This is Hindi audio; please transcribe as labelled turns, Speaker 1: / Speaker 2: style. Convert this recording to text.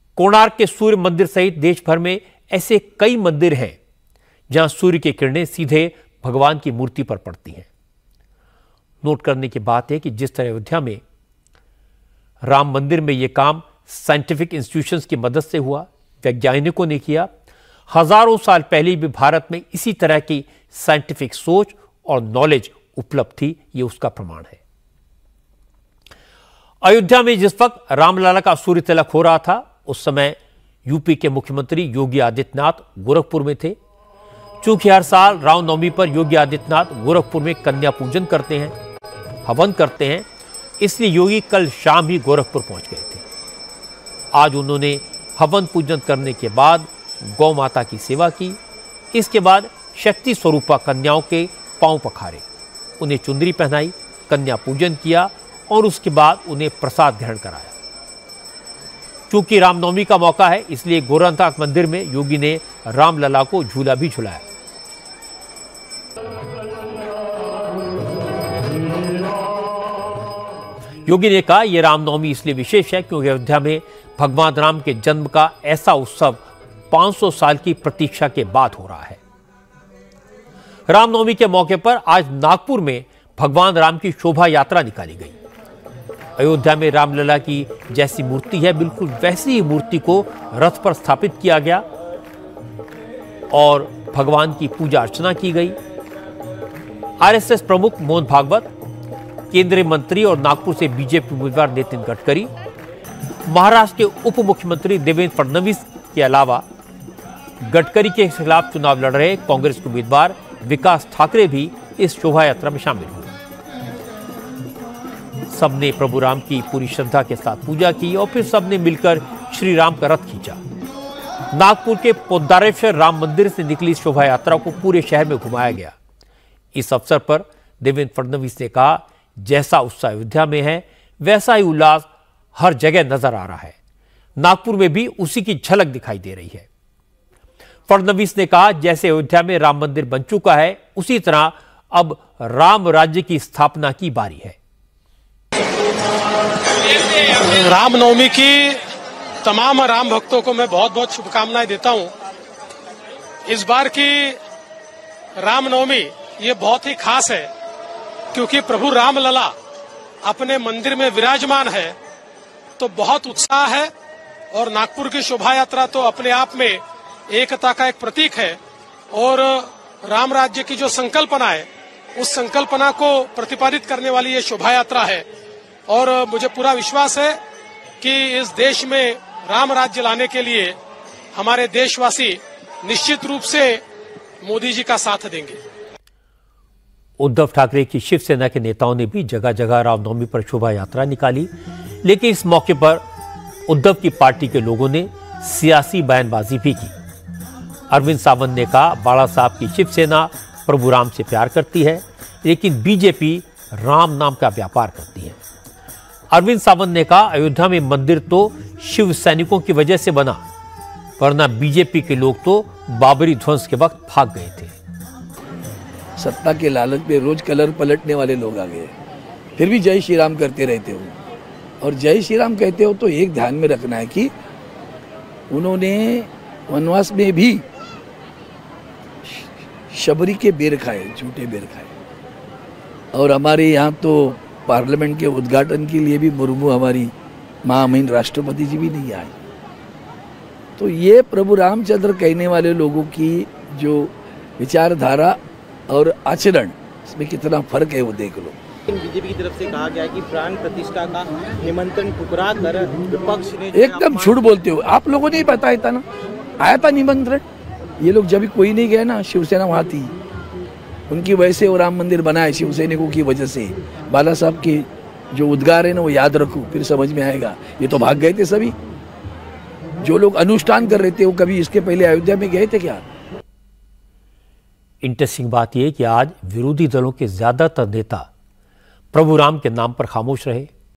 Speaker 1: कोणार्क के सूर्य मंदिर सहित देश भर में ऐसे कई मंदिर हैं जहां सूर्य की किरणें सीधे भगवान की मूर्ति पर पड़ती हैं। नोट करने की बात है कि जिस तरह अयोध्या में राम मंदिर में यह काम साइंटिफिक इंस्टीट्यूशंस की मदद से हुआ, वैज्ञानिकों ने किया, हजारों साल पहले भी भारत में इसी तरह की साइंटिफिक सोच और नॉलेज उपलब्ध थी। यह उसका प्रमाण है। अयोध्या में जिस वक्त रामलला का सूर्य तिलक हो रहा था, उस समय यूपी के मुख्यमंत्री योगी आदित्यनाथ गोरखपुर में थे। चूंकि हर साल रामनवमी पर योगी आदित्यनाथ गोरखपुर में कन्या पूजन करते हैं, हवन करते हैं, इसलिए योगी कल शाम ही गोरखपुर पहुंच गए थे। आज उन्होंने हवन पूजन करने के बाद गौ माता की सेवा की। इसके बाद शक्ति स्वरूपा कन्याओं के पांव पखारे, उन्हें चुंदरी पहनाई, कन्या पूजन किया और उसके बाद उन्हें प्रसाद ग्रहण कराया। क्योंकि रामनवमी का मौका है, इसलिए गोरखनाथ मंदिर में योगी ने रामलला को झूला भी झुलाया। योगी ने कहा, यह रामनवमी इसलिए विशेष है क्योंकि अयोध्या में भगवान राम के जन्म का ऐसा उत्सव 500 साल की प्रतीक्षा के बाद हो रहा है। रामनवमी के मौके पर आज नागपुर में भगवान राम की शोभा यात्रा निकाली गई। अयोध्या में रामलला की जैसी मूर्ति है, बिल्कुल वैसी ही मूर्ति को रथ पर स्थापित किया गया और भगवान की पूजा अर्चना की गई। आरएसएस प्रमुख मोहन भागवत, केंद्रीय मंत्री और नागपुर से बीजेपी उम्मीदवार नितिन गडकरी, महाराष्ट्र के उप मुख्यमंत्री देवेंद्र फडणवीस के अलावा गडकरी के खिलाफ चुनाव लड़ रहे कांग्रेस के उम्मीदवार विकास ठाकरे भी इस शोभा यात्रा में शामिल हुए। सबने प्रभु राम की पूरी श्रद्धा के साथ पूजा की और फिर सबने मिलकर श्री राम का रथ खींचा। नागपुर के पोद्दारेश्वर राम मंदिर से निकली शोभा यात्रा को पूरे शहर में घुमाया गया। इस अवसर पर देवेंद्र फडणवीस ने कहा, जैसा उत्साह अयोध्या में है वैसा ही उल्लास हर जगह नजर आ रहा है। नागपुर में भी उसी की झलक दिखाई दे रही है। फडणवीस ने कहा, जैसे अयोध्या में राम मंदिर बन चुका है, उसी तरह अब राम राज्य की स्थापना की बारी है।
Speaker 2: रामनवमी की तमाम राम भक्तों को मैं बहुत बहुत शुभकामनाएं देता हूं। इस बार की रामनवमी ये बहुत ही खास है क्योंकि प्रभु रामलला अपने मंदिर में विराजमान है, तो बहुत उत्साह है। और नागपुर की शोभा यात्रा तो अपने आप में एकता का एक प्रतीक है और राम राज्य की जो संकल्पना है, उस संकल्पना को प्रतिपादित करने वाली ये शोभा यात्रा है। और मुझे पूरा विश्वास है कि इस देश में राम राज्य लाने के लिए हमारे देशवासी निश्चित रूप से मोदी जी का साथ देंगे।
Speaker 1: उद्धव ठाकरे की शिवसेना के नेताओं ने भी जगह जगह रामनवमी पर शोभा यात्रा निकाली, लेकिन इस मौके पर उद्धव की पार्टी के लोगों ने सियासी बयानबाजी भी की। अरविंद सावंत ने कहा, बाला साहब की शिवसेना प्रभु राम से प्यार करती है, लेकिन बीजेपी राम नाम का व्यापार करती है। अरविंद सावंत ने कहा, अयोध्या में मंदिर तो शिव सैनिकों की वजह से बना, वरना बीजेपी के लोग तो बाबरी ध्वंस के वक्त भाग गए थे।
Speaker 3: सत्ता के लालच में रोज कलर पलटने वाले लोग आ गए, फिर भी जय श्री राम करते रहते हो। और जय श्री राम कहते हो तो एक ध्यान में रखना है कि उन्होंने वनवास में भी शबरी के बेर खाए, झूठे बेर खाए। और हमारे यहाँ तो पार्लियामेंट के उद्घाटन के लिए भी मुर्मू हमारी महामहिम राष्ट्रपति जी भी नहीं आए। तो ये प्रभु रामचंद्र कहने वाले लोगों की जो विचारधारा और आचरण, इसमें कितना फर्क है वो देख लो।
Speaker 4: बीजेपी की तरफ से कहा गया है कि प्राण प्रतिष्ठा का निमंत्रण ठुकरा कर विपक्ष ने
Speaker 3: एकदम झूठ बोलते हो। आप लोगों ने ही बताया था ना, आया था निमंत्रण। ये लोग जब कोई नहीं गया ना, शिवसेना वहाँ थी, उनकी वजह से वो राम मंदिर बना है, शिवसैनिकों की वजह से। बाला साहब के जो उद्गार है ना, वो याद रखो, फिर समझ में आएगा। ये तो भाग गए थे सभी, जो लोग अनुष्ठान कर रहे थे वो कभी इसके पहले अयोध्या में गए थे क्या?
Speaker 1: इंटरेस्टिंग बात यह कि आज विरोधी दलों के ज्यादातर नेता प्रभु राम के नाम पर खामोश रहे।